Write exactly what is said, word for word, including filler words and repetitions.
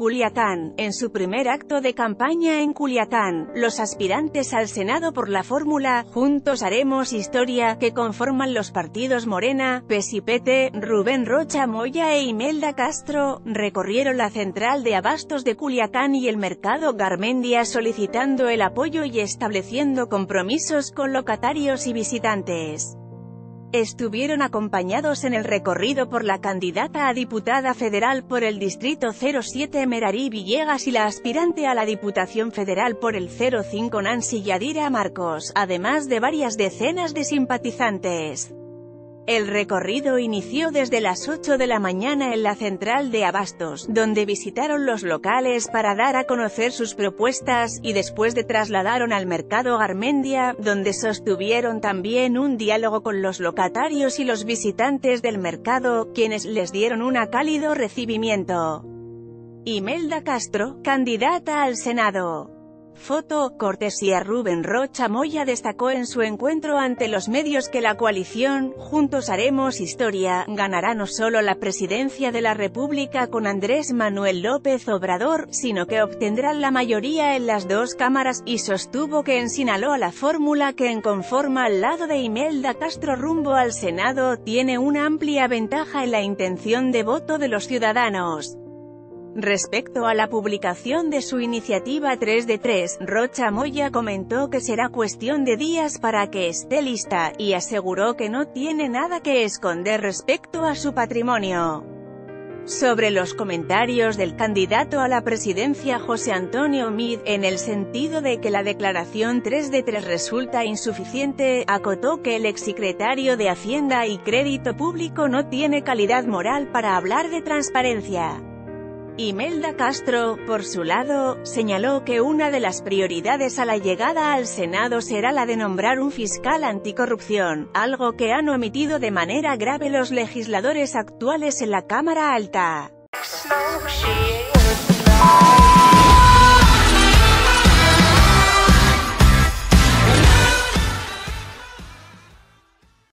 Culiacán. En su primer acto de campaña en Culiacán, los aspirantes al Senado por la fórmula Juntos Haremos Historia, que conforman los partidos Morena, P E S y P T, Rubén Rocha Moya e Imelda Castro, recorrieron la central de abastos de Culiacán y el mercado Garmendia solicitando el apoyo y estableciendo compromisos con locatarios y visitantes. Estuvieron acompañados en el recorrido por la candidata a diputada federal por el Distrito cero siete Merari Villegas y la aspirante a la Diputación Federal por el cero cinco Nancy Yadira Marcos, además de varias decenas de simpatizantes. El recorrido inició desde las ocho de la mañana en la central de abastos, donde visitaron los locales para dar a conocer sus propuestas, y después de trasladaron al mercado Garmendia, donde sostuvieron también un diálogo con los locatarios y los visitantes del mercado, quienes les dieron un cálido recibimiento. Imelda Castro, candidata al Senado. Foto, cortesía Rubén Rocha Moya destacó en su encuentro ante los medios que la coalición Juntos Haremos Historia ganará no solo la presidencia de la República con Andrés Manuel López Obrador, sino que obtendrá la mayoría en las dos cámaras, y sostuvo que en Sinaloa la fórmula que conforma al lado de Imelda Castro rumbo al Senado tiene una amplia ventaja en la intención de voto de los ciudadanos. Respecto a la publicación de su iniciativa tres de tres, Rocha Moya comentó que será cuestión de días para que esté lista, y aseguró que no tiene nada que esconder respecto a su patrimonio. Sobre los comentarios del candidato a la presidencia José Antonio Meade, en el sentido de que la declaración tres de tres resulta insuficiente, acotó que el exsecretario de Hacienda y Crédito Público no tiene calidad moral para hablar de transparencia. Imelda Castro, por su lado, señaló que una de las prioridades a la llegada al Senado será la de nombrar un fiscal anticorrupción, algo que han omitido de manera grave los legisladores actuales en la Cámara Alta.